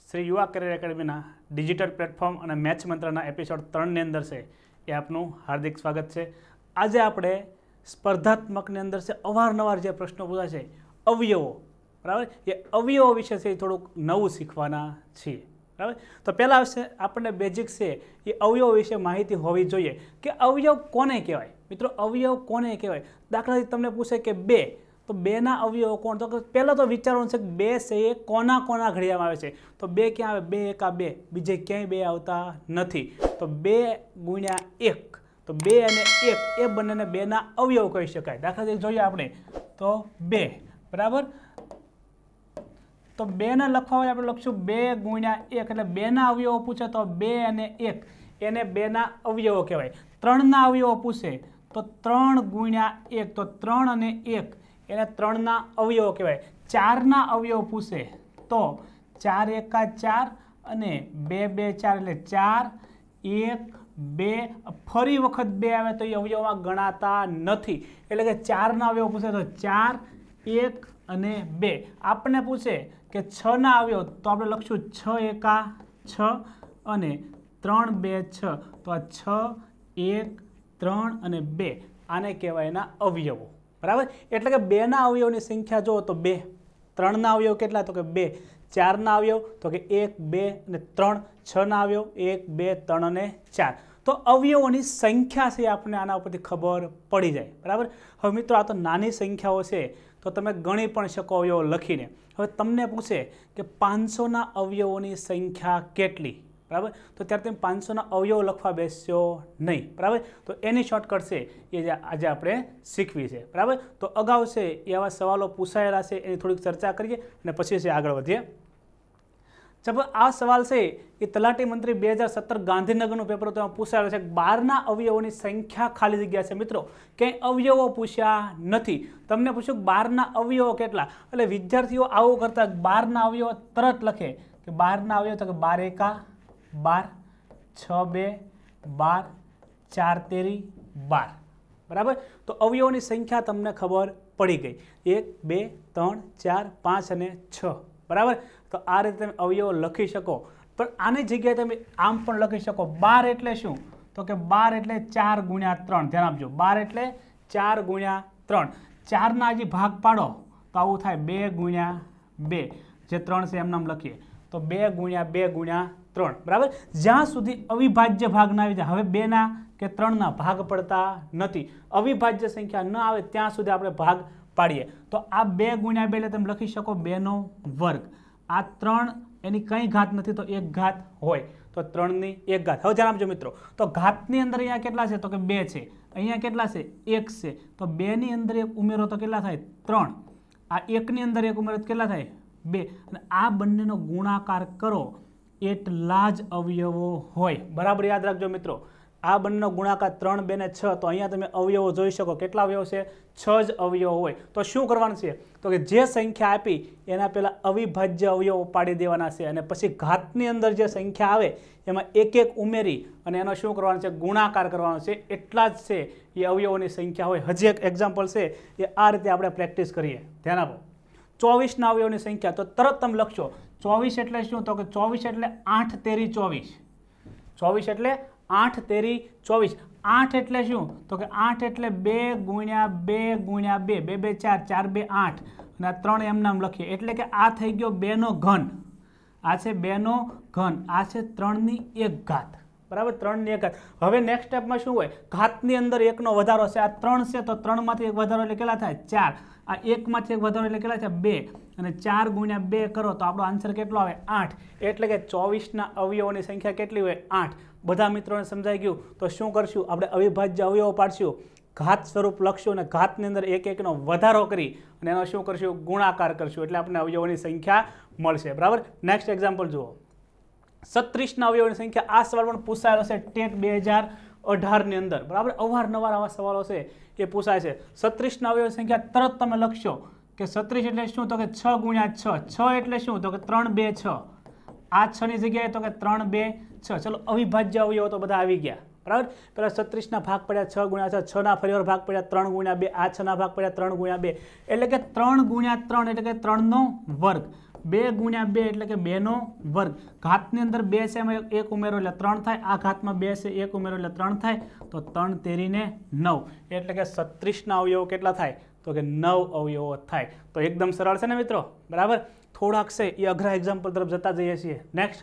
Shri Yuva career એકેડમીના digital platform અને match મંત્રના એપિસોડ 3 ની અંદર છે એ આપનું હાર્દિક સ્વાગત છે। આજે આપણે સ્પર્ધાત્મકની અંદર છે અવારનવાર જે પ્રશ્નો પૂછાય છે અવયવો, બરાબર, એ અવયવો વિશે છે થોડુંક નવું શીખવાના છીએ, બરાબર। તો પહેલાં આવશે આપણને બેઝિક છે એ અવયવ વિશે માહિતી હોવી જોઈએ કે અવયવ કોને કહેવાય। મિત્રો, અવયવ કોને કહેવાય? દાખલા તરીકે તમને પૂછે કે બે, તો બેના અવયવો કોણ? તો પહેલાં તો વિચારવાનું છે કે બે છે એ કોના કોના ઘડિયામાં આવે છે। તો બે ક્યાં આવે? બે એકા બે, બીજે ક્યાંય બે આવતા નથી। તો 2 ગુણ્યા 1, તો 2 અને 1 એ બંનેને બેના અવયવ કહી શકાય। દાખલા તરીકે જોઈએ આપણે તો 2, બરાબર। તો 2 ને લખવા હોય આપણે લખશું 2 ગુણ્યા 1, એટલે બેના અવયવો પૂછે તો 2 અને 1 એને બેના અવયવો કહેવાય। 3ના અવયવો પૂછે તો 3 ગુણ્યા 1, તો 3 અને 1 એને 3ના અવયવો કહેવાય। 4ના અવયવ પૂછે તો 4 એકા 4 અને 2 2 4, એટલે 4 1 2, ફરી વખત 2 આવે તો એ અવયવમાં ગણાતા નથી, એટલે કે 4ના અવયવ પૂછે તો 4 1 અને 2। આપણને પૂછે કે 6ના અવયવ, તો આપણે લખશું 6 એકા 6 અને 3 2 6, તો આ 6 1 3 અને 2 આને કહેવાય એના અવયવો, બરાબર। એટલે કે બેના અવયવની સંખ્યા જુઓ તો 2, 3ના અવયવ કેટલા? તો કે 2, 4ના અવયવ તો કે 1 2 અને 3, 6ના અવયવ 1 2 3 અને 4। તો અવયવોની સંખ્યા છે આપણને આના ઉપરથી ખબર પડી જાય, બરાબર। હવે મિત્રો, આ તો નાની સંખ્યાઓ છે તો તમે ગણી પણ શકો અવયવો લખીને। હવે તમને પૂછે કે 500ના અવયવોની સંખ્યા કેટલી, બરાબર, તો ત્યારે તમે 500ના અવયવો લખવા બેસશો નહીં, બરાબર। તો એની શોર્ટકટ છે એ આજે આપણે શીખવી છે, બરાબર। તો અગાઉ છે એવા સવાલો પૂછાયેલા છે એની થોડીક ચર્ચા કરીએ અને પછી છે આગળ વધીએ। ચાલો, આ સવાલ છે એ તલાટી મંત્રી 2017 ગાંધીનગરનું પેપર તો પૂછાયેલું છે। 12ના અવયવોની સંખ્યા ખાલી જગ્યા છે મિત્રો, ક્યાંય અવયવો પૂછ્યા નથી। તમને પૂછ્યું 12ના અવયવો કેટલા, એટલે વિદ્યાર્થીઓ આવું કરતા 12ના અવયવો તરત લખે કે 12ના અવયવ તો કે 12 એકા 12, 6 2 12, 4 તેરી 12, બરાબર। તો અવયવોની સંખ્યા તમને ખબર પડી ગઈ, 1 2 3 4 5 અને 6, બરાબર। તો આ રીતે તમે અવયવો લખી શકો, પણ આની જગ્યાએ તમે આમ પણ લખી શકો। 12 એટલે શું? તો કે 12 એટલે 4 ગુણ્યા 3, ધ્યાન આપજો, 12 એટલે 4 ગુણ્યા 3। 4ના હજી ભાગ પાડો તો આવું થાય 2 ગુણ્યા 2, જે 3 છે એમ નામ લખીએ તો 2 ગુણ્યા 2 ગુણ્યા 3, બરાબર। જ્યાં સુધી અવિભાજ્ય ભાગ ના આવી જાય, હવે 2ના કે 3ના ભાગ પડતા નથી, અવિભાજ્ય સંખ્યા ન આવે ત્યાં સુધી આપણે ભાગ પાડીએ। તો આ 2 ગુણ્યા 2 એટલે તમે લખી શકો 2નો વર્ગ। આ 3 એની કંઈ ઘાત નથી તો 1 ઘાત હોય તો 3ની 1 ઘાત। હવે ધ્યાન આપજો મિત્રો, તો ઘાતની અંદર અહીંયા કેટલા છે? તો કે 2 છે, અહીંયા કેટલા છે? 1 છે, તો 2ની અંદર 1 ઉમેરો તો કેટલા થાય? 3। આ 1ની અંદર 1 ઉમેરો તો કેટલા થાય? 2, અને આ બંનેનો ગુણાકાર કરો એટલા જ અવયવો હોય, બરાબર યાદ રાખજો મિત્રો। આ બંનેનો ગુણાકાર 3 2 ને 6, તો અહીંયા તમે અવયવો જોઈ શકો કેટલા અવયવો છે? 6 જ અવયવો હોય। તો શું કરવાનું છે? તો કે જે સંખ્યા આપી એના પહેલાં અવિભાજ્ય અવયવો પાડી દેવાના છે, અને પછી ઘાતની અંદર જે સંખ્યા આવે એમાં 1 1 ઉમેરી અને એનો શું કરવાનો છે? ગુણાકાર કરવાનો છે, એટલા જ છે એ અવયવોની સંખ્યા હોય। હજી એક એક્ઝામ્પલ છે એ આ રીતે આપણે પ્રેક્ટિસ કરીએ, ધ્યાન આપો। 24ના અવયવોની સંખ્યા, તો તરત તમે લખશો 24 એટલે શું? તો કે 24 એટલે 8 તેરી 24, 24 એટલે 8 તેરી 24। 8 એટલે શું? તો કે 8 એટલે 2 ગુણ્યા 2 ગુણ્યા 2, 2 2 4, 4 2 8, અને આ 3 એમ નામ લખીએ, એટલે કે આ થઈ ગયો 2નો ઘન, આ છે 2નો ઘન, આ છે 3ની 1 ઘાત, બરાબર, 3ની 1 ઘાત। હવે નેક્સ્ટ સ્ટેપમાં શું હોય? ઘાતની અંદર 1નો વધારો છે, આ 3 છે તો 3માંથી 1 વધારો એટલે કેટલા થાય? 4, આ 1માંથી 1 વધારો એટલે કેટલા થાય? 2, અને 4 ગુણ્યા 2 કરો તો આપણો આન્સર કેટલો આવે? 8। એટલે કે 24ના અવયવોની સંખ્યા કેટલી હોય? 8। બધા મિત્રોને સમજાઈ ગયું? તો શું કરશું? આપણે અવિભાજ્ય અવયવો પાડશું, ઘાત સ્વરૂપ લખશું અને ઘાતની અંદર 1 1નો વધારો કરી અને એનો શું કરશું? ગુણાકાર કરશું, એટલે આપણને અવયવોની સંખ્યા મળશે, બરાબર। નેક્સ્ટ એક્ઝામ્પલ જુઓ, 36ના અવયવોની સંખ્યા। આ સવાલ પણ પૂછાયેલો છે ટેટ 2018ની અંદર, બરાબર। અવારનવાર આવા સવાલો છે એ પૂછાય છે। 36ના અવયવોની સંખ્યા તરત તમે લખશો કે 36 એટલે શું? તો કે 6 ગુણ્યા 6, 6 એટલે શું? તો કે 3 2 6, આ 6ની જગ્યાએ તો કે 3 2 6। ચલો, અવિભાજ્ય અવયવો તો બધા આવી ગયા, બરાબર। પેલા 36ના ભાગ પડ્યા 6 ગુણ્યા 6, 6ના ફરીવાર ભાગ પડ્યા 3 ગુણ્યા 2, આ 6ના ભાગ પડ્યા 3 ગુણ્યા 2, એટલે કે 3 ગુણ્યા 3 એટલે કે 3નો વર્ગ। 2 ગુણ્યા 2 એટલે કે 2 નો વર્ગ. ઘાતની અંદર 2 છે એમાં 1 ઉમેરો એટલે 3 થાય. આ ઘાતમાં 2 છે 1 ઉમેરો એટલે 3 થાય. તો 3 તેરી ને 9 એટલે કે 36 ના અવયવો કેટલા થાય? તો કે 9 અવયવો થાય. તો એકદમ સરળ છે ને મિત્રો, બરાબર. થોડાક છે એ અઘરા એક્ઝામ્પલ તરફ જતા જઈએ છીએ. નેક્સ્ટ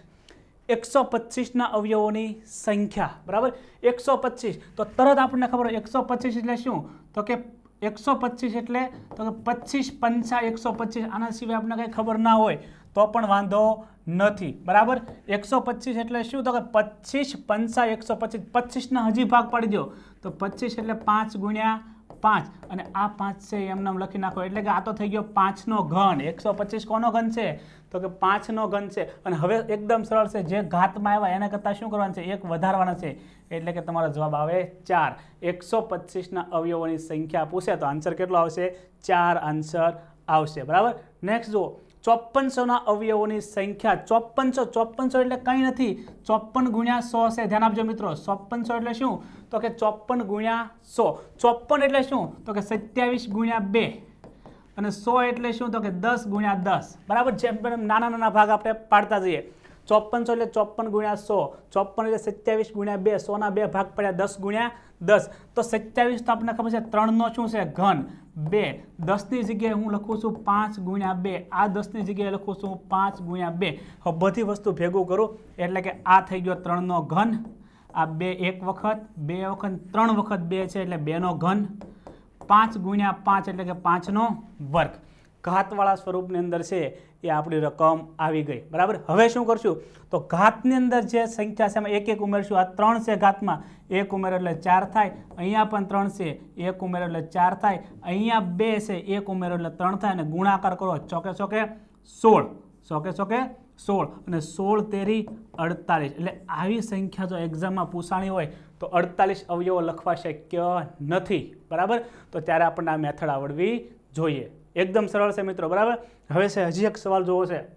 125 ના અવયવોની સંખ્યા, બરાબર. 125 તો તરત આપણને ખબર હોય 125 એટલે શું? તો કે 125 એટલે તો કે 25 પંચા 125. આના સિવાય આપણને કંઈ ખબર ના હોય તો પણ વાંધો નથી, બરાબર. 125 એટલે શું? તો કે 25 પંચા 125. 25 ના હજી ભાગ પાડી દો તો 25 એટલે 5 ગુણ્યા 5 અને આ 5 છે એમ નામ લખી નાખો એટલે કે આ તો થઈ ગયો 5 નો ઘન. 125 કોનો ઘન છે? તો કે 5 નો ઘન છે. અને હવે એકદમ સરળ છે, જે ઘાતમાં આવ્યા એના કરતાં શું કરવાનું છે? 1 વધારવાના છે એટલે કે તમારો જવાબ આવે 4. 125 ના અવયવોની સંખ્યા પૂછે તો આન્સર કેટલો આવશે? 4 આન્સર આવશે, બરાબર. નેક્સ્ટ જુઓ 5400 ના અવયવોની સંખ્યા. 5400 એટલે કંઈ નથી, 54 ગુણ્યા 100 છે. ધ્યાન આપજો મિત્રો. 5400 એટલે શું? તો કે 54 ગુણ્યા 100. 54 એટલે શું? તો કે 27 ગુણ્યા 2 અને 100 એટલે શું? તો કે 10 ગુણ્યા 10, બરાબર. જેમ નાના નાના ભાગ આપણે પાડતા જઈએ. 5400 એટલે 54 ગુણ્યા 100, 54 એટલે 27 ગુણ્યા 2, 100 ના 2 ભાગ પડ્યા 10 ગુણ્યા 10. તો 27 તો આપણને ખબર છે 3 નો શું છે? ઘન. 2 10 ની જગ્યાએ હું લખું છું 5 ગુણ્યા 2. આ 10 ની જગ્યાએ લખું છું 5 ગુણ્યા 2. હવે બધી વસ્તુ ભેગું કરું એટલે કે આ થઈ ગયો 3 નો ઘન. આ 2 એક વખત, 2 વખત, 3 વખત 2 છે એટલે 2 નો ઘન. 5 ગુણ્યા 5 એટલે કે 5 નો વર્ગ. ઘાતવાળા સ્વરૂપની અંદર છે એ આપણી રકમ આવી ગઈ, બરાબર. હવે શું કરશું? તો ઘાતની અંદર જે સંખ્યા છે એમાં એક એક ઉમેરશું. આ 3 છે ઘાતમાં, 1 ઉમેરો એટલે 4 થાય. અહીંયા પણ 3 છે, 1 ઉમેરો એટલે 4 થાય. અહીંયા 2 છે, 1 ઉમેરો એટલે 3 થાય. અને ગુણાકાર કરો ચોકે ચોકે 16, ચોકે ચોકે 16 અને 16 તેરી 48. એટલે આવી સંખ્યા જો એક્ઝામમાં પૂછાણી હોય તો 48 અવયવો લખવા શક્ય નથી, બરાબર. તો ત્યારે આપણને આ મેથડ આવડવી જોઈએ. એકદમ સરળ છે મિત્રો, બરાબર. હવે છે હજી એક સવાલ જોવો છે.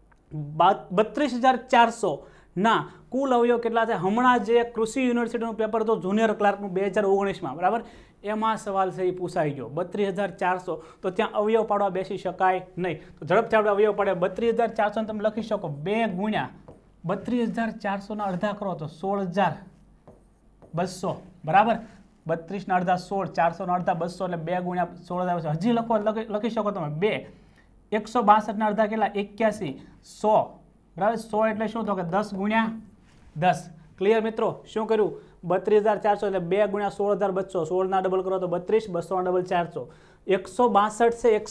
32400 ના કુલ અવયવ કેટલા છે? હમણાં જે કૃષિ યુનિવર્સિટીનું પેપર હતું જુનિયર ક્લાર્કનું 2019માં, બરાબર, એમાં સવાલ છે એ પૂછાઈ ગયો. 32400 તો ત્યાં અવયવ પાડવા બેસી શકાય નહીં. તો ઝડપથી આપણે અવયવ પાડે. 32400 તમે લખી શકો 2 ગુણ્યા 32400 ના અડધા કરો તો 16200, બરાબર. 32 ના અડધા 16, 400 ના અડધા 200 એટલે 2 ગુણ્યા 16000. હજી લખી શકો તમે 2. 162 ના અડધા કેટલા? 81. 100, બરાબર. 100 એટલે શું? તો કે 10 ગુણ્યા 10. ક્લિયર મિત્રો? શું કર્યું? 32400 એટલે 2 ગુણ્યા 16200. 16 ના ડબલ કરો તો 32, 200 ના ડબલ 400. 162 છે,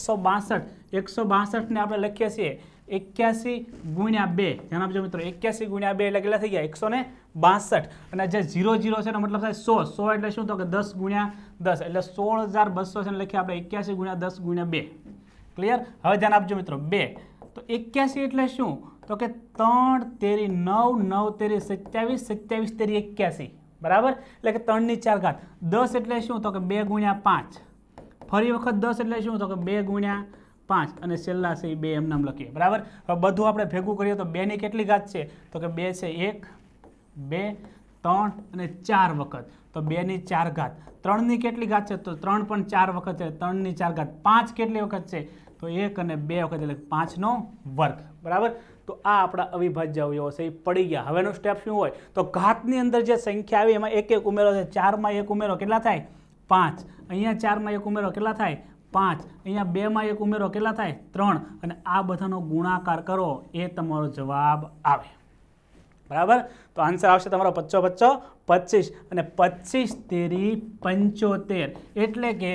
162 ને આપણે લખીએ છીએ 81 ગુણ્યા 2. ધ્યાન આપજો મિત્રો. 81 ગુણ્યા 2 એટલે કેટલા થઈ ગયા? 162. અને જે 00 છે એનો મતલબ થાય 100. 100 એટલે શું? તો કે 10 ગુણ્યા 10 એટલે 16200 છે. લખીએ આપણે 81 ગુણ્યા 10 ગુણ્યા 2. ક્લિયર? હવે ધ્યાન આપજો મિત્રો. 2 તો 81 એટલે શું? તો કે 3 તેરી 9, 9 તેરી 27, 27 તેરી 81, બરાબર. એટલે કે 3 ની 4 ઘાત. 10 એટલે શું? તો કે 2 ગુણ્યા 5. ફરી વખત 10 એટલે શું? તો કે 2 ગુણ્યા 5 અને છેલ્લા છે 2 એમ નામ લખીએ, બરાબર. હવે બધું આપણે ભેગું કરીએ તો 2 ની કેટલી ઘાત છે? તો કે 2 છે 1, 2, 3 અને 4 વખત. તો 2 ની 4 ઘાત. 3 ની કેટલી ઘાત છે? તો 3 પણ 4 વખત છે. 3 ની 4 ઘાત. 5 કેટલી વખત છે? તો 1 અને 2 વખત એટલે 5 નો વર્ગ, બરાબર. તો આ આપણા અવિભાજ્ય અવયવો છે એ પડી ગયા. હવેનો સ્ટેપ શું હોય? તો ઘાતની અંદર જે સંખ્યા આવી એમાં એક એક ઉમેરો છે. 4 માં 1 ઉમેરો કેટલા થાય? 5. અહીંયા 4 માં 1 ઉમેરો કેટલા થાય? 5. અહીંયા 2 માં 1 ઉમેરો કેટલા થાય? 3. અને આ બધાનો ગુણાકાર કરો એ તમારો જવાબ આવે, બરાબર. તો આન્સર આવશે તમારો 25 25 અને 25 તેરી 75 એટલે કે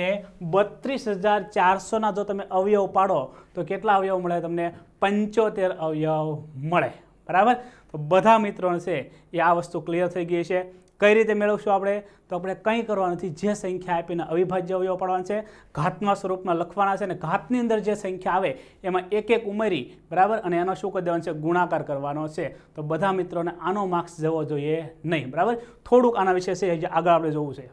32400 ના જો તમે અવયવ પાડો તો કેટલા અવયવ મળે તમને? 75 અવયવ મળે, બરાબર. તો બધા મિત્રો છે એ આ વસ્તુ ક્લિયર થઈ ગઈ છે. કઈ રીતે મેળવશું આપણે? તો આપણે કંઈ કરવાનું નથી. જે સંખ્યા આપીને અવિભાજ્ય અવયવ પાડવાના છે, ઘાતના સ્વરૂપમાં લખવાના છે અને ઘાતની અંદર જે સંખ્યા આવે એમાં એક એક ઉમેરી, બરાબર, અને એનો શું કરી દેવાનો છે? ગુણાકાર કરવાનો છે. તો બધા મિત્રોને આનો માર્ક્સ જવો જોઈએ નહીં, બરાબર. થોડુંક આના વિશે છે આગળ આપણે જોવું છે.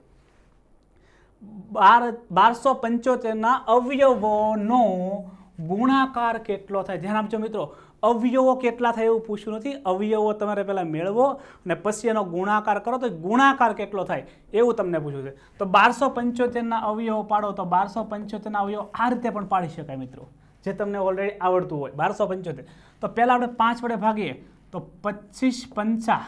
1275 ના અવયવોનો ગુણાકાર કેટલો થાય? ધ્યાન આપજો મિત્રો. અવયવો કેટલા થાય એવું પૂછ્યું નથી. અવયવો તમારે પહેલાં મેળવો અને પછી એનો ગુણાકાર કરો તો ગુણાકાર કેટલો થાય એવું તમને પૂછ્યું છે. તો 1275 ના અવયવો પાડો તો 1275 ના અવયવો આ રીતે પણ પાડી શકાય મિત્રો. જે તમને ઓલરેડી આવડતું હોય 1275. તો પહેલાં આપણે 5 વડે ભાગીએ તો 25 પંચા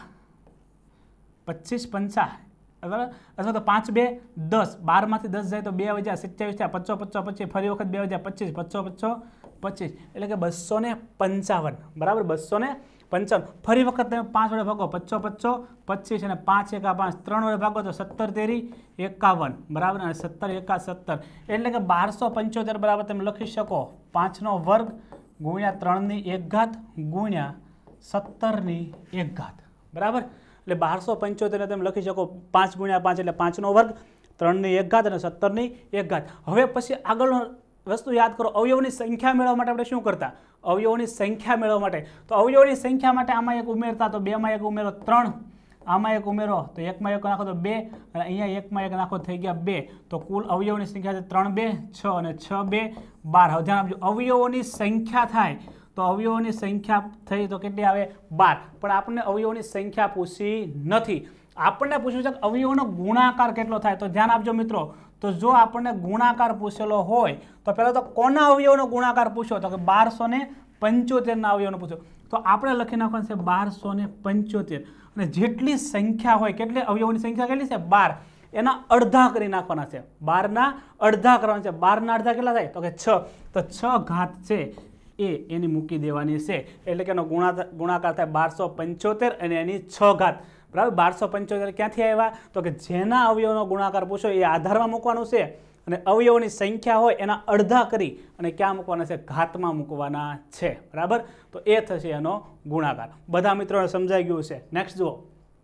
બરાબર, અથવા તો 5 2 10, 12માંથી 10 જાય તો 2 વજા 27 થયા, 5 5 25, ફરી વખત 2 વજા 25, 5 5 25, એટલે કે 255. બરાબર, 255. ફરી વખત તમે 5 વડે ભાગો 5 5 25 અને 5 1 5, 3 વડે ભાગો તો 17 તેરી 51. બરાબર, અને 17 1 17, એટલે કે 1275 બરાબર તમે લખી શકો 5નો વર્ગ ગુણ્યા 3ની 1 ઘાત ગુણ્યા 17ની 1 ઘાત. બરાબર, એટલે 1275 તમે લખી શકો 5 ગુણ્યા 5 એટલે 5નો વર્ગ, 3ની 1 ઘાત અને 17ની 1 ઘાત. હવે પછી આગળનો વસ્તુ યાદ કરો, અવયવની સંખ્યા મેળવવા માટે આપણે શું કરતા? અવયવોની સંખ્યા મેળવવા માટે તો અવયવોની સંખ્યા માટે આમાં એક ઉમેરતા, તો 2માં 1 ઉમેરો 3, આમાં 1 ઉમેરો તો 1માં 1 નાખો તો 2, અને અહીંયા 1માં 1 નાખો થઈ ગયા 2. તો કુલ અવયવોની સંખ્યા છે 3 2 6 અને 6 2 12. હવે ધ્યાન આપજો, અવયવોની સંખ્યા થાય તો અવયવોની સંખ્યા થઈ તો કેટલી આવે? 12. પણ આપણને અવયવોની સંખ્યા પૂછી નથી, આપણને પૂછ્યું છે કે અવયવોનો ગુણાકાર કેટલો થાય. તો ધ્યાન આપજો મિત્રો, તો જો આપણને ગુણાકાર પૂછેલો હોય તો પહેલાં તો કોના અવયવોનો ગુણાકાર પૂછો? તો કે 1275ના અવયવોનો પૂછો. તો આપણે લખી નાખવાનું છે 1275, અને જેટલી સંખ્યા હોય, કેટલી અવયવોની સંખ્યા કેટલી છે? 12, એના અડધા કરી નાખવાના છે. 12ના અડધા કરવાના છે. 12ના અડધા કેટલા થાય? તો કે 6. તો 6 ઘાત છે એની મૂકી દેવાની છે, એટલે કે એનો ગુણાકાર થાય 1275 અને એની 6 ઘાત. બરાબર, 1275 ક્યાંથી આવ્યા? તો કે જેના અવયવનો ગુણાકાર પૂછો એ આધારમાં મૂકવાનું છે, અને અવયવોની સંખ્યા હોય એના અડધા કરી અને ક્યાં મૂકવાના છે? ઘાતમાં મૂકવાના છે. બરાબર, તો એ થશે એનો ગુણાકાર. બધા મિત્રોને સમજાઈ ગયું છે. નેક્સ્ટ જુઓ,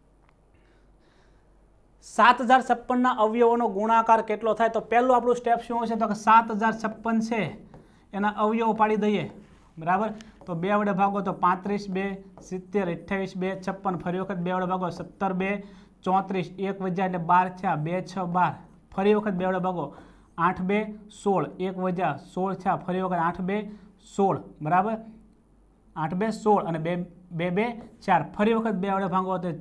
7056ના અવયવોનો ગુણાકાર કેટલો થાય? તો પહેલું આપણું સ્ટેપ શું હશે? તો કે 7056 છે એના અવયવો પાડી દઈએ. બરાબર, તો 2 વડે ભાગો તો 35 2 70 28 2 56, ફરી વખત 2 વડે ભાગો 17 2 34, 1 વજા એટલે 12 થયા, 2 6 12, ફરી વખત 2 વડે ભાગો 8 2 16, 1 વજા 16 થયા, ફરી વખત 8 2 16. બરાબર, 8 2 16 અને 2 2 4, ફરી વખત 2 વડે ભાગો તો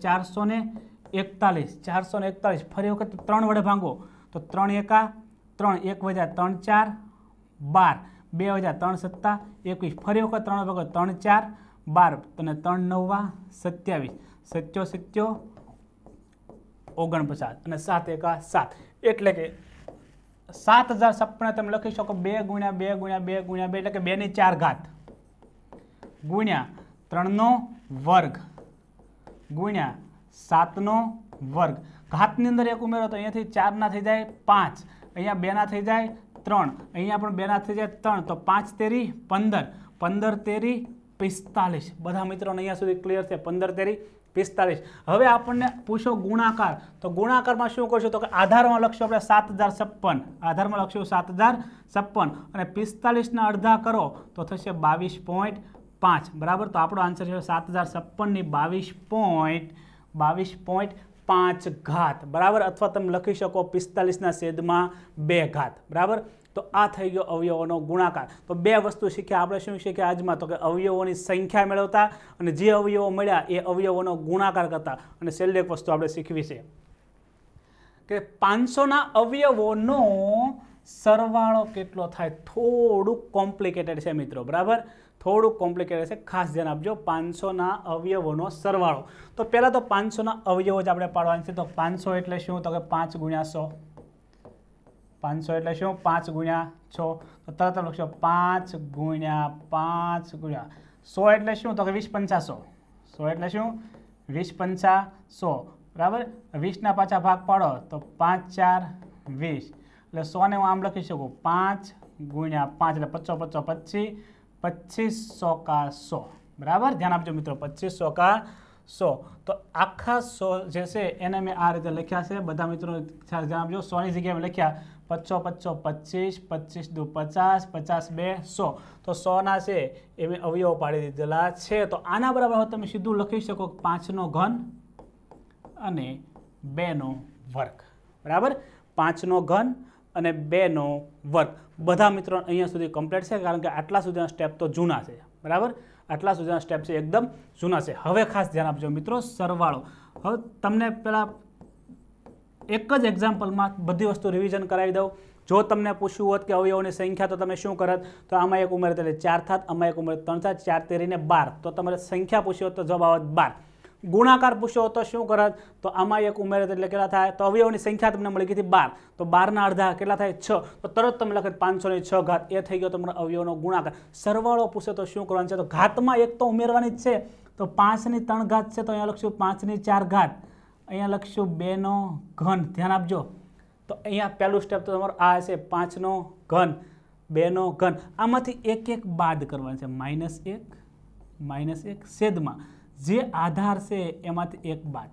441, ફરી વખત 3 વડે ભાગો તો 3 1 3, 1 વજા 3 4 12, 2 વજા 3 7 21, ફરી વખત 3 ભાગો 3 4 12 અને 3 9 27, 7 49 અને 7 1 7, એટલે કે 7056 તમે લખી શકો 2 ગુણ્યા 2 ગુણ્યા 2 ગુણ્યા 2, એટલે કે 2ની 4 ઘાત ગુણ્યા 3નો વર્ગ ગુણ્યા 7નો વર્ગ. ઘાતની અંદર 1 ઉમેરો તો અહીંયાથી 4ના થઈ જાય 5, અહીંયા 2ના થઈ જાય 3, અહીંયા પણ 2ના થઈ જાય 3, તો 5 તેરી 15, 15 તેરી 45. બધા મિત્રોને અહીંયા સુધી ક્લિયર છે? 15 તેરી 45. હવે આપણને પૂછો ગુણાકાર, તો ગુણાકારમાં શું કરશું? તો કે આધારમાં લખશું આપણે 7056, આધારમાં લખશું 7056 અને 45ના અડધા કરો તો થશે 22.5. બરાબર, તો આપણો આન્સર છે 7056ની 22.5 ઘાત. બરાબર, અથવા તમે લખી શકો 45ના છેદમાં 2 ઘાત. બરાબર, તો આ થઈ ગયો અવયવોનો ગુણાકાર. તો 2 વસ્તુ શીખ્યા આપણે. શું શીખ્યા આજમાં? તો કે અવયવોની સંખ્યા મેળવતા અને જે અવયવો મળ્યા એ અવયવોનો ગુણાકાર કરતા. અને છેલ્લી એક વસ્તુ આપણે શીખવી છે કે 500ના અવયવોનો સરવાળો કેટલો થાય? થોડુંક કોમ્પ્લિકેટેડ છે મિત્રો. બરાબર, થોડુંક કોમ્પ્લિકેટેડ છે, ખાસ ધ્યાન આપજો. 500ના અવયવોનો સરવાળો. તો પહેલાં તો 500ના અવયવો જ આપણે પાડવાના છે. તો 500 એટલે શું? તો કે 5 ગુણ્યા 100. 500 એટલે શું? 5 ગુણ્યા 6. તો તરત લખશો 5 ગુણ્યા 5 ગુણ્યા 100 એટલે શું? તો કે 20 5 100. 100 એટલે શું? 20 5 100. બરાબર, 20ના પાછા ભાગ પાડો તો 5 4 20, એટલે 100ને હું આમ લખી શકું 5 ગુણ્યા 5 એટલે 50 50 25, 25 100 100. બરાબર, ધ્યાન આપજો મિત્રો, 25 100 100. તો આખા 100 જે છે એને મેં આ રીતે લખ્યા છે. બધા મિત્રો ધ્યાન આપજો, 100ની જગ્યાએ મેં લખ્યા 25 25 25 દુ 50 50 2 100. તો 100ના છે એ મેં અવયવો પાડી દીધેલા છે. તો આના બરાબર તમે સીધું લખી શકો 5નો ઘન અને 2નો વર્ગ. બરાબર, 5નો ઘન અને 2નો વર્ગ. બધા મિત્રો અહીંયા સુધી કમ્પ્લીટ છે, કારણ કે આટલા સુધીના સ્ટેપ તો જૂના છે. બરાબર, આટલા સુધીના સ્ટેપ છે એકદમ જૂના છે. હવે ખાસ ધ્યાન આપજો મિત્રો, સરવાળો. હવે તમને પહેલાં એક જ એક્ઝામ્પલમાં બધી વસ્તુ રિવિઝન કરાવી દઉં. જો તમને પૂછ્યું હોત કે અવયવોની સંખ્યા તો તમે શું કરત, તો આમાં એક ઉમેરત એટલે 4 થાત, આમાં એક ઉમેરત 3 થાત, 4 તેરીને 12, તો તમારે સંખ્યા પૂછી હોત તો જવાબ આવત 12. ગુણાકાર પૂછ્યો તો શું કરત, તો આમાં એક ઉમેરત એટલે કેટલા થાય, તો અવયવોની સંખ્યા તમને મળી ગઈ હતી 12, તો 12 ના અડધા કેટલા થાય 6, તો તરત તમે લખે 506 ઘાત, એ થઈ ગયો તમારો અવયવનો ગુણાકાર. સરવાળો પૂછે તો શું કરવાનું છે, તો ઘાતમાં એક તો ઉમેરવાની જ છે, તો 5 ની 3 ઘાત છે, તો અહીંયા લખશું 5 ની 4 ઘાત, અહીંયા લખશું 2 નો ઘન. ધ્યાન આપજો, તો અહીંયા પહેલું સ્ટેપ તો તમારું આ હશે 5 નો ઘન, 2 નો ઘન. આમાંથી એક એક બાદ કરવાનું છે, -1 છેદમાં જે આધાર છે એમાંથી એક બાદ.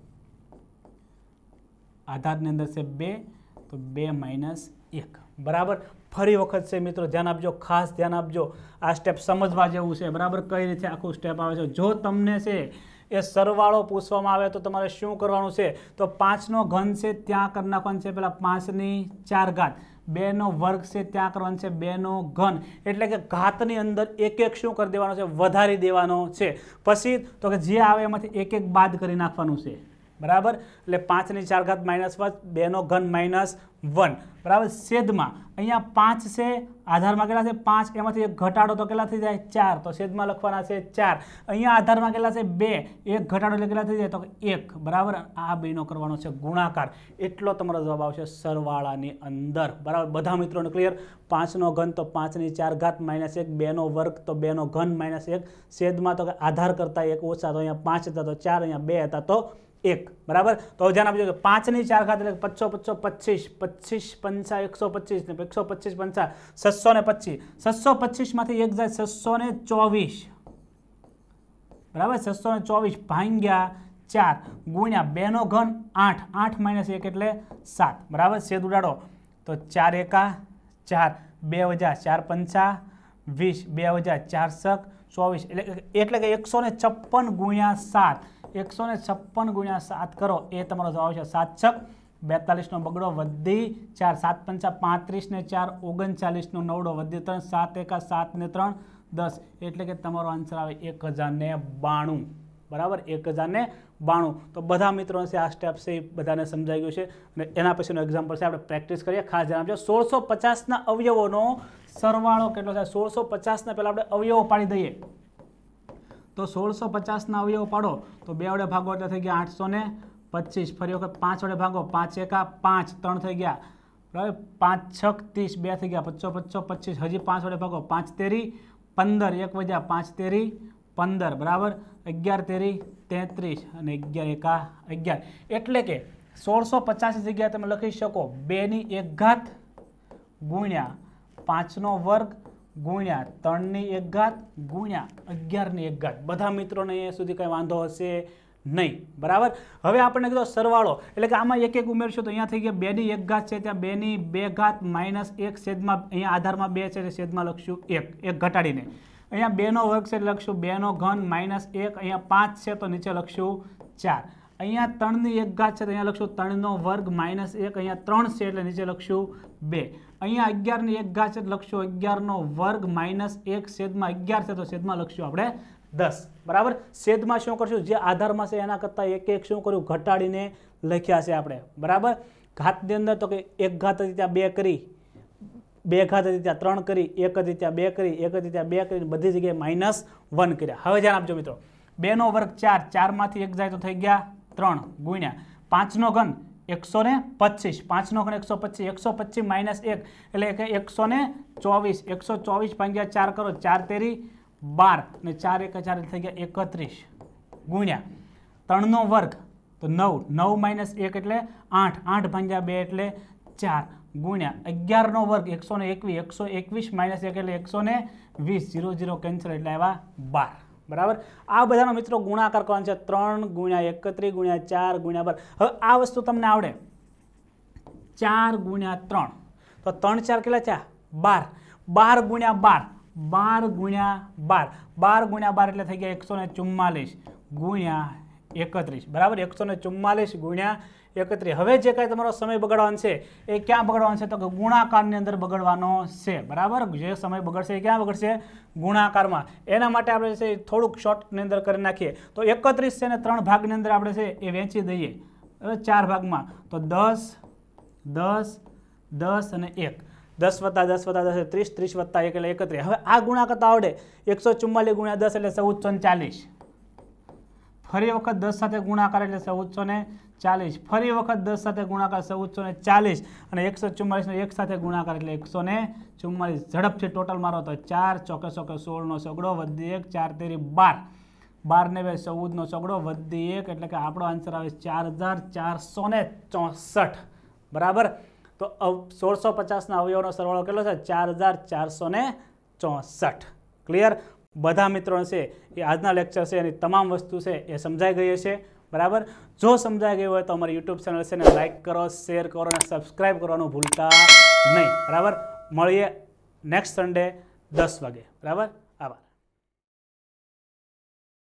આધારની અંદર છે 2, તો 2 - 1, બરાબર. ફરી વખત છે મિત્રો, ધ્યાન આપજો, ખાસ ધ્યાન આપજો, આ સ્ટેપ સમજવા જેવું છે, બરાબર. કઈ રીતે આખું સ્ટેપ આવે છે. જો તમને છે એ સરવાળો પૂછવામાં આવે તો તમારે શું કરવાનું છે, તો 5 નો ઘન છે ત્યાં કરી નાખવાનું છે પહેલાં 5 ની 4 ઘાત, 2 નો વર્ગ છે ત્યાં કરવાનું છે 2 નો ઘન, એટલે કે ઘાતની અંદર એક એક શું કરી દેવાનો છે, વધારી દેવાનો છે. પછી તો કે જે આવે એમાંથી એક એક બાદ કરી નાખવાનું છે, બરાબર. એટલે 5 ની 4 ઘાત -1, 2 નો ઘન -1, બરાબર. છેદમાં અહીંયા 5 છે, આધારમાં કેટલા છે 5, એમાંથી એક ઘટાડો તો કેટલા થઈ જાય 4, તો છેદમાં લખવાના છે 4. અહીંયા આધારમાં કેટલા છે 2, એક ઘટાડો એટલે કેટલા થઈ જાય, તો 1, બરાબર. આ બેનો કરવાનો છે ગુણાકાર, એટલો તમારો જવાબ આવશે સરવાળાની અંદર, બરાબર. બધા મિત્રોને ક્લિયર. 5 નો ઘન તો 5 ની 4 ઘાત -1, 2 નો વર્ગ તો 2 નો ઘન -1, છેદમાં તો કે આધાર કરતા 1 ઓછા, તો અહીંયા 5 હતા તો 4, અહીંયા 2 હતા તો 1, બરાબર. તો ધ્યાન આપજો કે 5 ની 4 ઘાત એટલે 5 25, 25 5 125 ને 125 5 625, 625 માંથી એક જાય 624, બરાબર. 624 ભાગ્યા 4 ગુણ્યા 2 નો ઘન 8, 8 - 1 એટલે 7, બરાબર. છેદ ઉડાડો તો 4 એકા 4, 2 વજા 4 પંચા 20, 2 વજા 4 સક 24, એટલે કે 156 ગુણ્યા 7, 156 ગુણ્યા 7 કરો, એ તમારો જવાબ છે 7 છક 42 નો બગડો વધી 4, 7 પંચા 35 ને 4 39 નો નવડો વધી 3, 7 એકા 7 ને 3 10, એટલે કે તમારો આન્સર આવે 1092, બરાબર. 1092. તો બધા મિત્રો છે આ સ્ટેપ છે એ બધાને સમજાઈ ગયું છે, અને એના પછીનો એક્ઝામ્પલ છે, આપણે પ્રેક્ટિસ કરીએ. ખાસ ધ્યાન આપજો. 1650 અવયવોનો સરવાળો કેટલો થાય, 1650 પહેલા આપણે અવયવો પાડી દઈએ. તો 1650 અવયવો પાડો તો 2 વડે ભાગો એટલે થઈ ગયા 825, ફરી વખત 5 વડે ભાગો, 5 એકા 5, 3 થઈ ગયા, બરાબર. 5 છક 30, 2 થઈ ગયા 25, 25, હજી 5 વડે ભાગો, 5 તેરી 15, 1 વજા 5 તેરી 15, બરાબર. 11 તેરી 33 અને 11 એકા 11, એટલે કે 1650 જગ્યાએ તમે લખી શકો 2 ની 1 ઘાત ગુણ્યા 5 નો વર્ગ ગુણ્યા 3 ની 1 ઘાત ગુણ્યા 11 ની 1 ઘાત. બધા મિત્રોને અહીંયા સુધી કંઈ વાંધો હશે નહીં, બરાબર. હવે આપણે કીધો સરવાળો, એટલે કે આમાં એક એક ઉમેરશો તો અહીંયા થઈ ગયા 2 ની 1 ઘાત છે, ત્યાં 2 ની 2 ઘાત -1 છેદમાં, અહીંયા આધારમાં 2 છે એટલે છેદમાં લખશું 1 ઘટાડીને. અહીંયા 2 નો વર્ગ છે એટલે લખશું 2 નો ઘન -1, અહીંયા 5 છે તો નીચે લખશું 4, અહીંયા 3 ની 1 ઘાત છે તો અહીંયા લખશું 3 નો વર્ગ -1, અહીંયા 3 છે એટલે નીચે લખશું 2, અહીંયા 11 ની 1 ઘાત છે તો લખશું 11 નો વર્ગ -1 છેદમાં 11 છે તો છેદમાં લખશું આપણે 10, બરાબર. છેદમાં શું કરશું, જે આધારમાં છે એના કરતાં એક એક શું કર્યું, ઘટાડીને લખ્યા છે આપણે, બરાબર. ઘાતની અંદર તો કે 1 ઘાત હતી ત્યાં 2 કરી, 2 ઘાત હતી ત્યાં 3 કરી, 1 હતી ત્યાં 2 કરી, 1 હતી ત્યાં 2 કરી, બધી જગ્યાએ -1 કર્યા. હવે ધ્યાન આપજો મિત્રો. 2 નો વર્ગ 4, 4 માંથી 1 જાય તો થઈ ગયા 3 ગુણ્યા 5 નો ઘન 125, 5 નો ઘન 125, 125 -1 એટલે કે 124, 124 ભાગ્યા 4 કરો, 4 તેરી 12 ને 4 એકા 4 થઈ ગયા 31 ગુણ્યા 3 નો વર્ગ તો 9, 9 - 1 એટલે 8, 8 ભાગ્યા 2 એટલે 4 ગુણ્યા 11 નો વર્ગ 121, 121 -1 એટલે 120, 0 0 કેન્સલ એટલે આવ્યા 12, બરાબર. આ બધાનો મિત્રો ગુણાકાર કરવાનો છે 3 ગુણ્યા 31 ગુણ્યા 4 ગુણ્યા 12. હવે આ વસ્તુ તમને આવડે, 4 ગુણ્યા 3 તો 3 4 કેટલા થયા 12, 12 ગુણ્યા 12, 12 ગુણ્યા 12, 12 ગુણ્યા 12 એટલે થઈ ગયા 144 ગુણ્યા 31, બરાબર. 144 ગુણ્યા 31. હવે જે કાંઈ તમારો સમય બગાડવાનો છે એ ક્યાં બગાડવાનો છે, તો કે ગુણાકારની અંદર બગાડવાનો છે, બરાબર. જે સમય બગડશે એ ક્યાં બગડશે, ગુણાકારમાં. એના માટે આપણે છે થોડુંક શોર્ટની અંદર કરી નાખીએ તો 31 છે ને 3 ભાગની અંદર આપણે છે એ વહેંચી દઈએ 4 ભાગમાં, તો 10 10 10 અને 1, 10 વત્તા 10 વત્તા 10 એટલે 30, 30 વત્તા 1 એટલે 31. હવે આ ગુણા કરતા આવડે. 144 ગુણ્યા 10 એટલે 1440. ફરી વખત 10 સાથે ગુણાકાર એટલે 1440. ફરી વખત 10 સાથે ગુણાકાર 1440 અને 144 નો 1 સાથે ગુણાકાર એટલે 144. ઝડપથી ટોટલ મારો તો 4 ચોકે ચોકે 16 નો સગડો વધી 1, 4 તેરી 12, 12 ને 2 14 નો સગડો વધી 1 એટલે કે આપણો આન્સર આવે 4464. બરાબર. તો 1650 ના અવયવનો સરવાળો કેટલો છે? 4464. ક્લિયર? બધા મિત્રોને છે એ આજના લેક્ચર છે એની તમામ વસ્તુ છે એ સમજાઈ ગઈ છે. બરાબર. જો સમજાઈ ગયું હોય તો અમારી યુટ્યુબ ચેનલ છે ને લાઇક કરો, શેર કરો અને સબસ્ક્રાઈબ કરવાનું ભૂલતા નહીં. બરાબર. મળીએ નેક્સ્ટ સન્ડે 10 વાગે. બરાબર.